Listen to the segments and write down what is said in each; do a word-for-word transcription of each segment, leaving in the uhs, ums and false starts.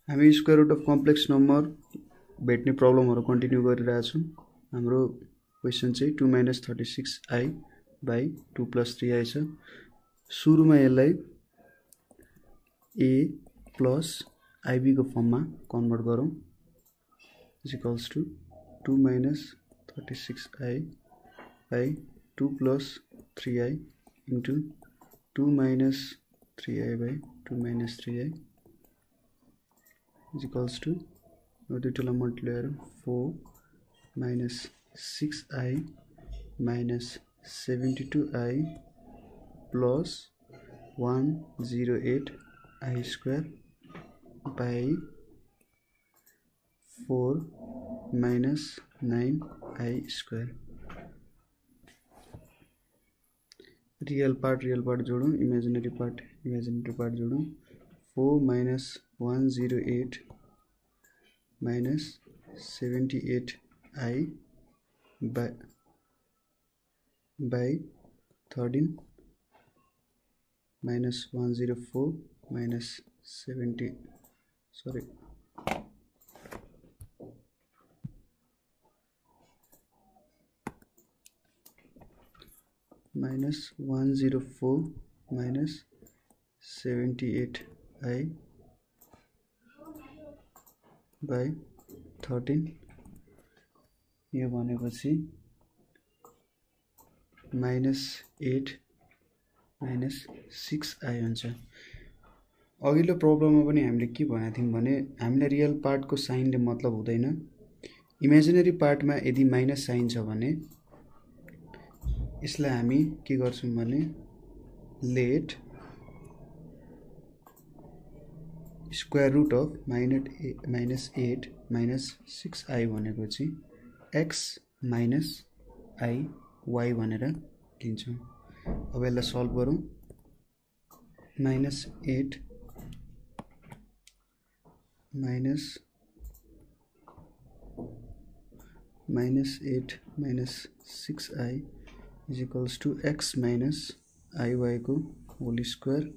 हामी square root of complex number भेट्ने प्रब्लमहरु कन्टिन्यू गरिरहेका छौं। हाम्रो क्वेशन चाहिँ two minus thirty six i by two plus three i छ। सुरुमा यसलाई a प्लस ib को फर्ममा कन्भर्ट गरौँ is equals to two minus thirty six i by two plus three i into two minus three i by two minus three i is equals to now the total multiply four minus six i minus seventy-two i plus one hundred eight i square by four minus nine i square। Real part real part जोड़ो, imaginary part imaginary part जोड़ो। Four minus one zero eight minus seventy eight i by by thirteen minus one zero four minus seventy sorry minus one zero four minus seventy eight i by thirteen यो भनेपछि minus eight minus six i हुन्छ। अघिल्लो प्रब्लममा पनि हामीले के भनेको थियौं भने हामीले रियल पार्टको साइनले मतलब हुँदैन। इमेजिनरी पार्टमा यदि माइनस साइन छ भने यसलाई हामी के गर्छौं भने let square root of minus eight minus six i भनेको चाहिँ एक्स माइनस आई वाई भनेर लिन्छौं। अब यसलाई सल्भ गरौँ। Minus eight minus minus eight minus six i is equals to x minus i y को होल स्क्वायर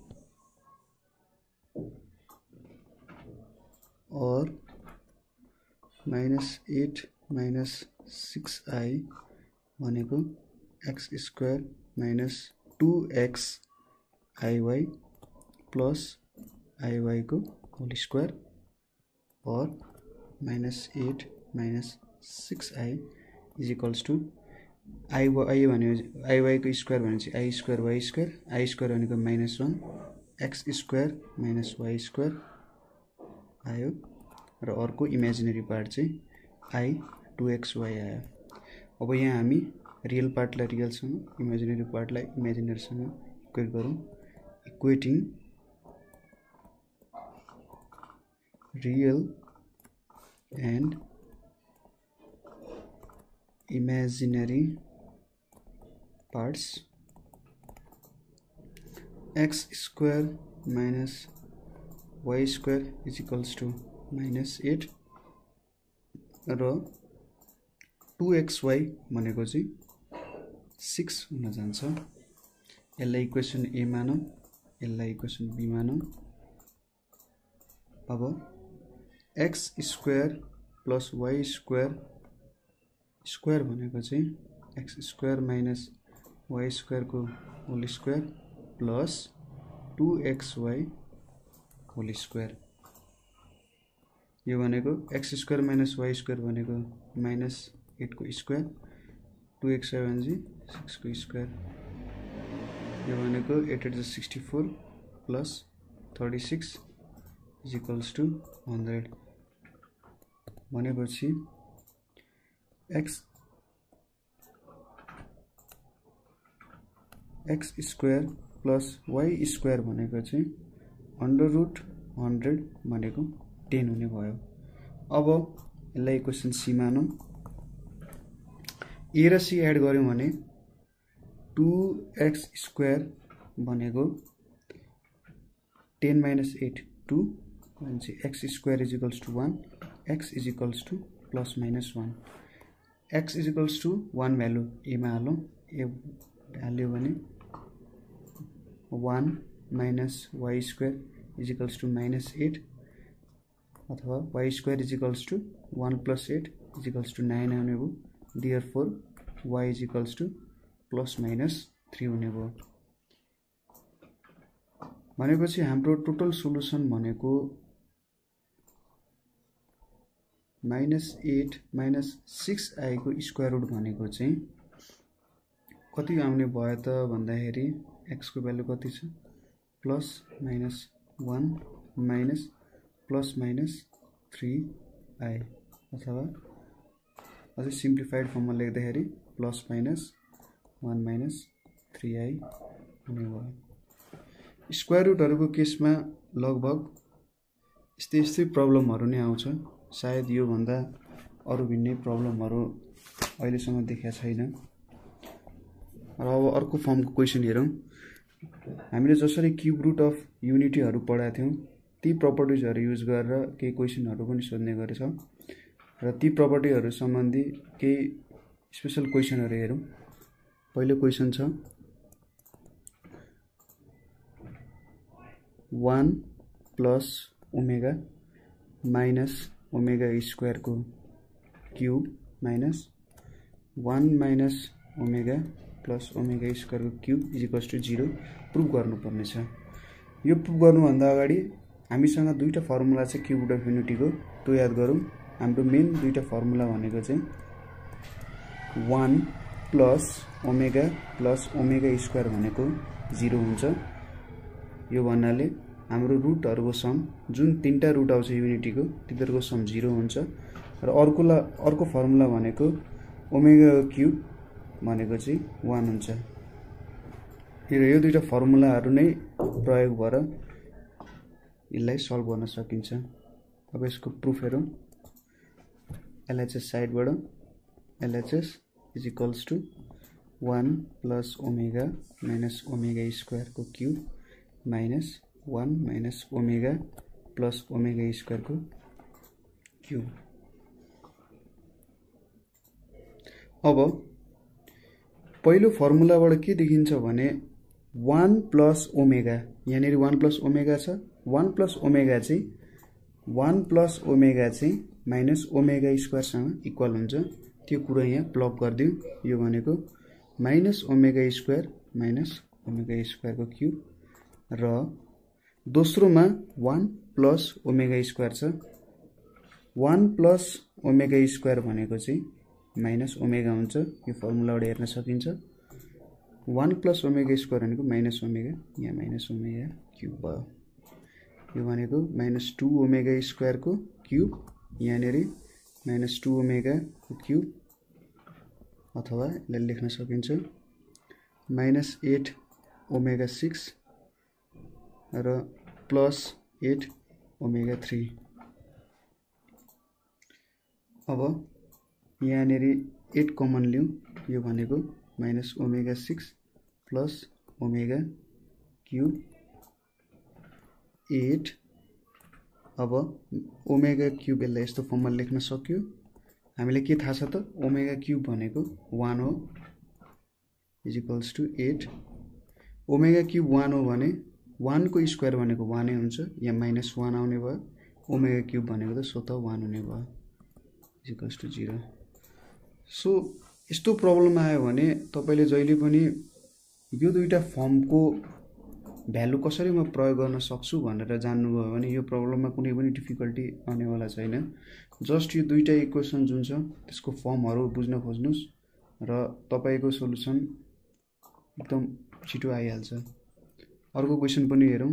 और minus eight minus six i भनेको x square minus two x i y plus i y को whole square और minus eight minus six i is equals to i i भने i y को square भनेपछि i square y square i square भनेको minus one x square minus y square आयो र अर्को imaginary part चाहिँ आई टू एक्स वाई आयो। अब यहाँ हामी रियल पार्टलाई रियलसँग इमेजिनरी पार्टलाई इमेजिनरीसँग इक्वेट गरौँ। Equating real and imaginary parts x square minus y square is equals to minus eight र टू एक्स वाई भनेको चाहिँ सिक्स हुन जान्छ। यसलाई इक्वेसन ए मानौं, यसलाई इक्वेसन बी मानौं। अब x square plus y square square भनेको चाहिँ x square minus y square को whole square plus two x y whole square. यो भनेको x square minus y square भनेको माइनस एट को स्क्वायर टू एक्स वाई भने सिक्स को square. यो भनेको eight eight sixty four plus thirty six is equals to hundred भनेपछि x x square plus y square भनेको चाहिँ अंडर रूट हंड्रेड भनेको टेन हुने भयो। अब यसलाई इक्वेसन सी मानौं। ए र सी एड गर्यौं भने टू एक्स स्क्वायर भनेको टेन माइनस एट टू भनेपछि x square is equals to one x is equals to plus minus one x is equals to one value a मा हालौं। a value भने one minus y square is equals to minus eight अथवा y square is equals to one plus eight is equals to nine आउने भयो therefore y is equals to plus minus three हुने भयो भनेपछि हाम्रो total solution भनेको minus eight minus six i को square root भनेको चाहिँ कति आउने भयो त भन्दाखेरि एक्स को भ्यालु कति छ plus minus one minus plus minus three i अथवा अझै सिम्प्लिफाइड फर्ममा लेख्दाखेरि plus minus one minus three i हुने भयो स्क्वायर रुटहरुको केसमा लगभग यस्तै यस्तै प्रब्लमहरु नै आउँछ सायद यो भन्दा अरु भिन्नै प्रब्लमहरु अहिलेसम्म देखेका छैन र अब अर्को फर्मको क्वेशन हेरौं हामीले जसरी क्यूब रुट अफ युनिटीहरु पढाएको थियौं ती प्रपर्टिजहरु युज गरेर केही क्वेशनहरु पनि सोध्ने गरेछ र ती प्रपर्टिजहरु सम्बन्धी केही स्पेशल क्वेशनहरु हेरौं पहिलो क्वेशन छ one plus omega minus omega square को cube minus one minus omega plus omega square को cube is equals to zero prove गर्नुपर्ने छ यो प्रुभ गर्नुभन्दा अगाडि हामीसँग दुईटा फर्मुला छ क्यूब रुट अफ युनिटी को त्यो याद गरौँ हाम्रो मेन दुईटा फर्मुला भनेको चाहिँ one plus omega plus omega square भनेको जीरो हुन्छ यो भन्नाले हाम्रो रुटहरुको सम जुन तीनटा रुट आउँछ युनिटी को तिनीहरुको सम जीरो हुन्छ र अर्कोला अर्को फर्मुला भनेको ओमेगा क्यूब भनेको चाहिँ वन हुन्छ र यो दुईटा फर्मुलाहरु नै प्रयोग भएर यसलाई सल्भ गर्न सकिन्छ अब यसको प्रुफ हेरौं एलएचएस साइडबाट LHS is equals to one plus omega minus omega square को cube minus one minus omega plus omega square को क्यूब अब पहिलो फर्मुलाबाट के देखिन्छ भने वन प्लस ओमेगा यहाँनेरि वन प्लस ओमेगा छ वन प्लस ओमेगा चाहिँ वन प्लस ओमेगा चाहिँ माइनस ओमेगा स्क्वायर सँग इक्वल हुन्छ त्यो कुरा यहाँ प्लग गर्दियौ यो भनेको minus omega square minus omega square को क्यूब र दोस्रोमा वन प्लस ओमेगा स्क्वायर छ वन प्लस ओमेगा स्क्वायर भनेको चाहिँ माइनस ओमेगा हुन्छ यो फर्मुलाबाट हेर्न सकिन्छ वन प्लस ओमेगा स्क्वायर भनेको माइनस ओमेगा यहाँ माइनस ओमेगा क्यूब भयो यो भनेको माइनस टू ओमेगा स्क्वायर को क्यूब यहाँनेरि माइनस टू ओमेगा को क्यूब अथवा यसलाई लेख्न सकिन्छ माइनस एट ओमेगा सिक्स र प्लस एट ओमेगा थ्री अब यहाँनेरि एट कमन लियौं यो भनेको minus omega six plus omega cube eight अब ओमेगा क्यूब यसलाई यस्तो फर्ममा लेख्न सक्यो हामीले के थाहा छ त ओमेगा क्यूब भनेको वन हो is equals to eight omega cube one हो भने वन को स्क्वायर भनेको वन नै हुन्छ यहाँ माइनस वन आउने भयो ओमेगा क्यूब भनेको त स्वतः वन हुने भयो is equals to zero so यस्तो प्रब्लम आयो भने तपाईले जहिले पनि यो दुईटा फर्मको भ्यालु कसरी म प्रयोग गर्न सक्छु भनेर जान्नुभयो भने यो प्रब्लममा कुनै पनि डिफिकल्टी आउनेवाला छैन जस्ट यो दुईटा इक्वेसन जुन छ त्यसको फर्महरु बुझ्न खोज्नुस् र तपाईको सोलुसन एकदम छिटो आइहाल्छ अर्को क्वेशन पनि हेरौं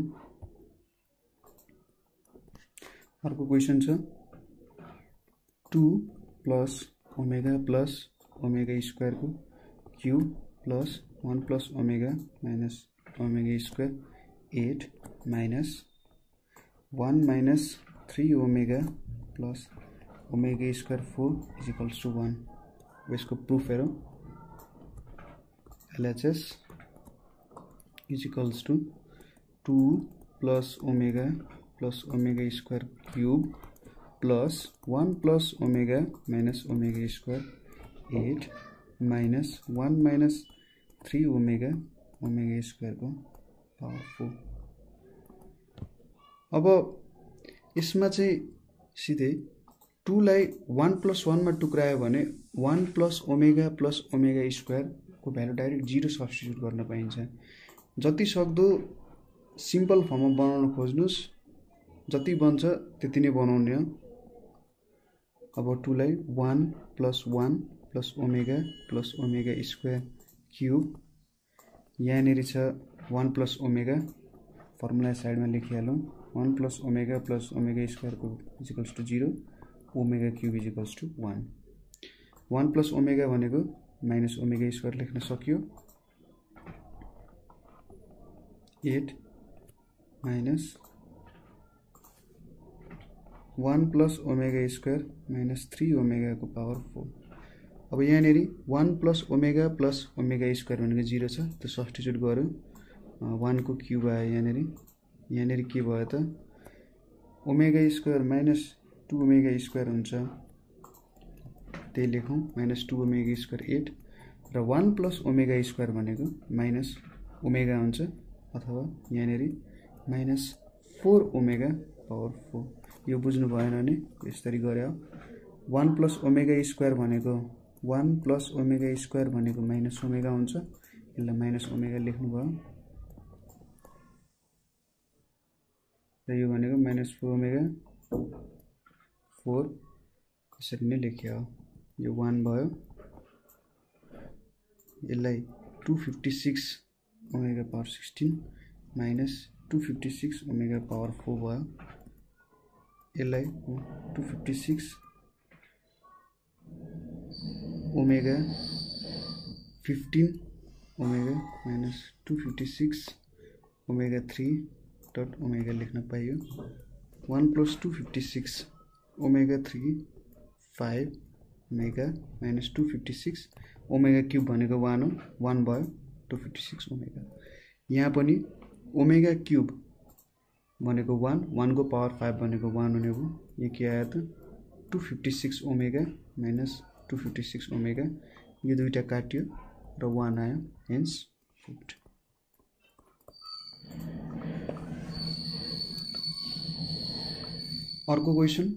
अर्को क्वेशन छ two plus omega plus omega square को cube plus one plus omega minus omega square eight minus one minus three omega plus omega square four is equals to one यसको प्रूफ हेरौं LHS is equals to two plus omega plus omega square cube plus one plus omega minus omega square eight minus one minus three omega omega square को power four अब यसमा चाहिँ सिधै two लाई one plus वन में टुक्रायो भने one plus omega plus omega square को भ्यालु डाइरेक्ट जीरो सब्स्टिट्युट गर्न पाइन्छ। जति सक्दो सिम्पल फर्ममा बनाउन खोज्नुस्, जति बन्छ त्यति नै बनाउने हो। अब टू लाई one plus one plus omega plus omega square cube, यहाँनिर छ वन प्लस ओमेगा, फर्मुला साइडमा लेखिहालौँ। One plus omega plus omega square को equals to zero, omega cube equals to one. One plus omega भनेको minus omega square लेख्न सकियो। Eight minus one plus omega square minus three omega को power four. अब यहाँनिर one plus omega plus omega square भनेको zero छ, त्यो substitute गर्यो। वन को क्यूब आयो यहाँनिर। यहाँनिर के भयो त omega square minus two omega square हुन्छ, त्यही लेखौँ। Minus two omega square eight र वन प्लस ओमेगा स्क्वायर भनेको माइनस ओमेगा हुन्छ, अथवा यहाँनिर minus four omega power four. यो बुझ्नु भएन भने यसरी गरे। वन प्लस ओमेगा स्क्वायर भनेको वन प्लस ओमेगा स्क्वायर भनेको माइनस ओमेगा हुन्छ, यसलाई माइनस ओमेगा लेख्नु भयो। र यो भनेको माइनस फोर ओमेगा फोर, यसरी नै लेखियो। यो वन भयो। यसलाई two fifty six omega power sixteen minus two fifty six omega power four भयो। यसलाई two fifty six omega fifteen omega minus two fifty six omega three dot omega लेख्न पाइयो। One plus two fifty six omega three five omega minus two fifty six omega cube भनेको one हो, वन भयो। Two fifty six omega, यहाँ पनि omega cube भनेको वन, वन को power five भनेको वन हुने भयो। यो के आयो त two fifty six omega minus two fifty six omega, यो दुईटा काट्यो र वन आयो, हेन्स फुट। अर्को question,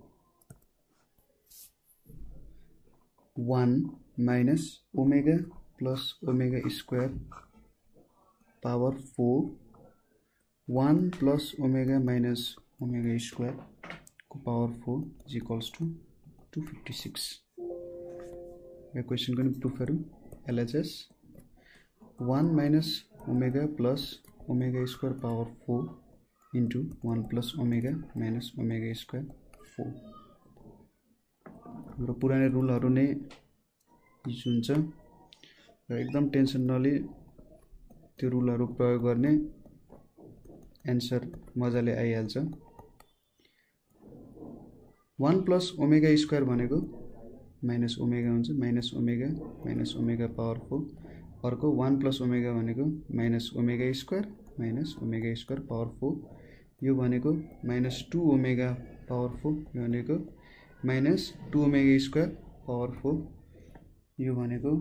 one minus omega plus omega square power four, one plus omega minus omega square को power four is equals to two fifty six. यो question को proof करूँ। LHS one minus omega plus omega square power four into one plus omega minus omega square four. हाम्रो पुरानो रुलहरू नै use हुन्छ र एकदम टेन्सन नलिई त्यो रुलहरू प्रयोग गर्ने, एन्सर मजाले आइहाल्छ। वन प्लस ओमेगा स्क्वायर भनेको माइनस ओमेगा हुन्छ, minus omega minus omega power four. अर्को वन प्लस ओमेगा भनेको minus omega square minus omega square power four. यो भनेको minus two omega power four, यो भनेको minus two omega square power four. यो भनेको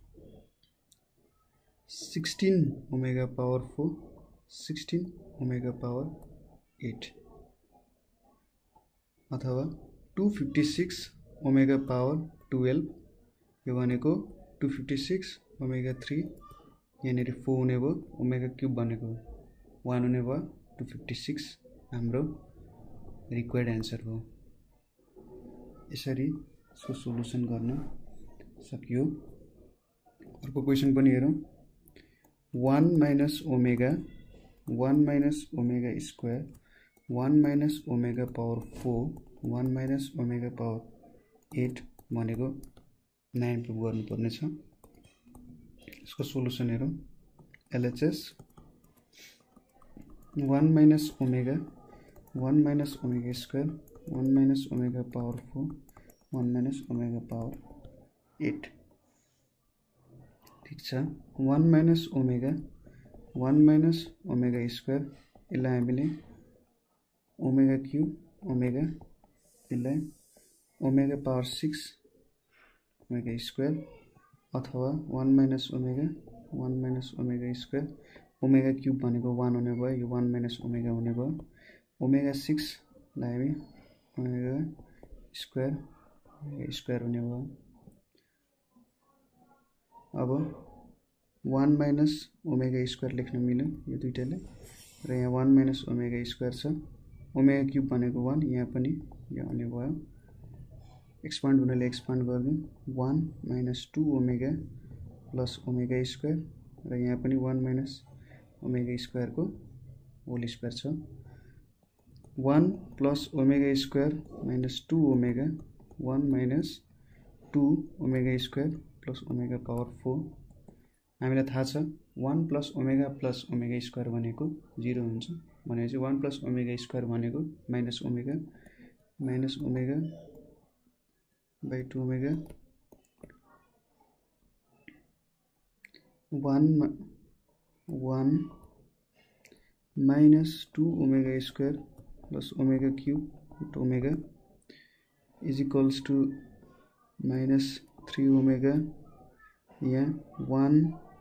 sixteen omega power four, sixteen omega power eight, अथवा two fifty six omega power twelve. यो भनेको two fifty six omega three, यहाँनिर फोर हुने भयो। ओमेगा क्यूब भनेको वन हुने भयो। टू फिफ्टी सिक्स हाम्रो रिक्वायर्ड एन्सर हो। यसरी यसको सोल्युसन गर्न सकियो। अर्को क्वेसन पनि हेरौँ। One minus omega one minus omega square one minus omega power four one minus omega power eight भनेको नाइन प्रुभ गर्नुपर्ने छ। यसको सोल्युसन हेरौँ। LHS one minus omega one minus omega square one minus omega power four one minus omega power eight. ठीक छ। One minus omega one minus omega square, यसलाई हामीले omega cube omega, यसलाई omega power six omega square, अथवा one minus omega one minus omega square. Omega cube भनेको one हुने भयो, यो वन माइनस ओमेगा हुने भयो। ओमेगा सिक्सलाई हामी ओमेगा स्क्वायर स्क्वायर हुने भयो। अब वन माइनस ओमेगा स्क्वायर लेख्न मिल्यो यो दुईटाले र यहाँ वन माइनस ओमेगा स्क्वायर छ। ओमेगा क्यूब भनेको वन, यहाँ पनि यो हुने भयो। एक्सपान्ड हुनाले एक्सपान्ड गर्नु one minus two omega plus omega square र यहाँ पनि वन माइनस ओमेगा स्क्वायर को होल स्क्वायर छ। One plus omega square minus two omega one minus two omega square plus omega power four. हामीलाई थाहा छ one plus omega plus omega square भनेको zero हुन्छ भनेपछि वन प्लस ओमेगा स्क्वायर भनेको minus omega minus omega by two omega one one minus two omega square plus omega cube omega is equals to minus three omega यहाँ one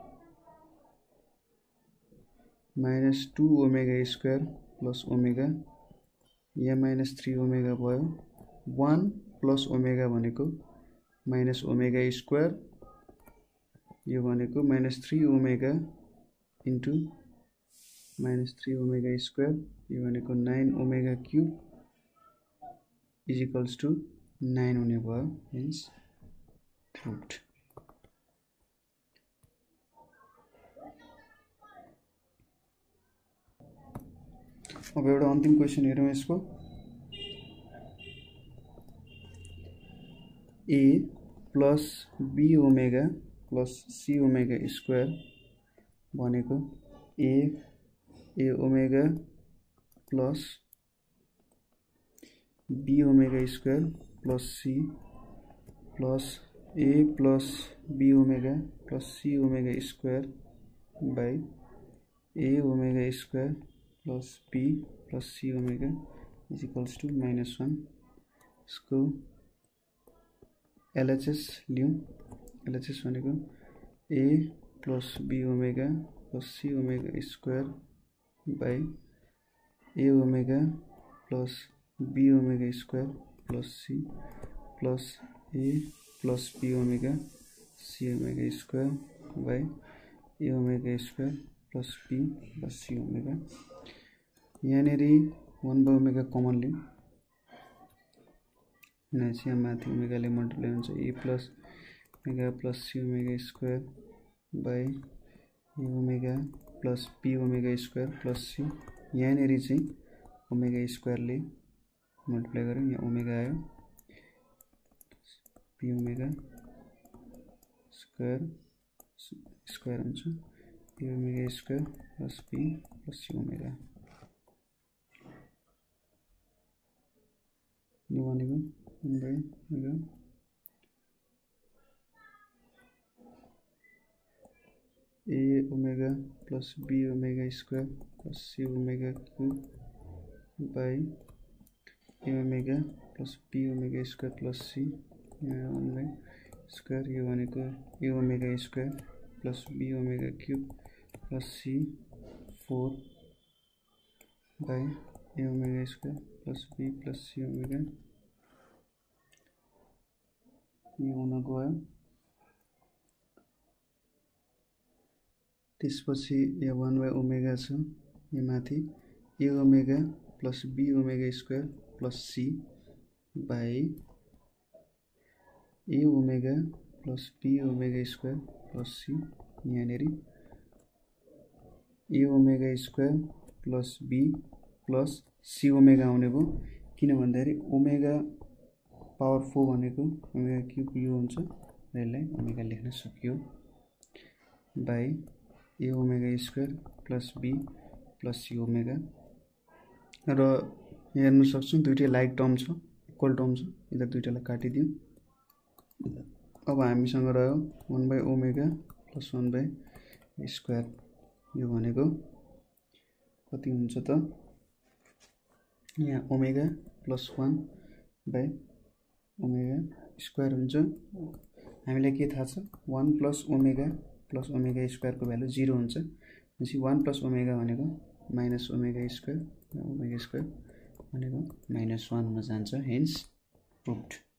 minus two omega square plus omega यहाँ minus three omega भयो। One plus omega भनेको minus omega square यो भनेको minus three omega into minus three omega square यो भनेको nine omega cube is equals to nine हुने भयो। Hence proved. अब एउटा अन्तिम क्वेशन हेरौँ यसको। A plus B omega plus C omega square भनेको A A omega plus B omega square plus C plus A plus B omega plus C omega square by A omega square plus B plus C omega is equals to minus one. इसको LHS लियौँ। LHS भनेको A plus B omega plus C omega square by A omega plus B omega square plus C plus A plus B omega C omega square by A omega square plus B plus C omega. यहाँ one by omega common लियौँ भनेपछि यहाँ माथि ओमेगाले multiply हुन्छ A plus omega plus C omega square by A omega plus B omega square plus C. यहाँ चाहिँ omega स्क्वायरले multiply गऱ्यौँ यहाँ ओमेगा आयो बी ओमेगा स्क्वायर स्क्वायर हुन्छ A omega square plus B plus C omega. यो भनेको one by omega A omega plus B omega square plus C omega cube by A omega plus B omega square plus C यहाँ one by square यो भनेको A omega square plus B omega cube plus C four by A omega square plus B plus C omega यो हुन गयो। त्यसपछि यहाँ one by omega छ यहाँ माथि A omega plus B omega square plus C by A omega plus B omega square plus C यहाँ A omega square plus B plus C omega आउने भयो। किन भन्दाखेरि ओमेगा पावर फोर भनेको omega cube यो हुन्छ र यसलाई ओमेगा लेख्न सकियो by A omega square plus B plus C omega. र हेर्न सक्छौँ दुईटै लाइक टर्म छ इक्वल टर्म छ यिनीहरू दुईटालाई काटिदिउँ। अब हामीसँग रह्यो one by omega plus one by square यो भनेको कति हुन्छ त यहाँ omega plus one by omega square हुन्छ। हामीलाई के थाहा छ one plus omega plus omega square को भ्यालु जीरो हुन्छ। वन प्लस ओमेगा भनेको minus omega square omega square भनेको माइनस वान हुन जान्छ हेन्स प्रुभड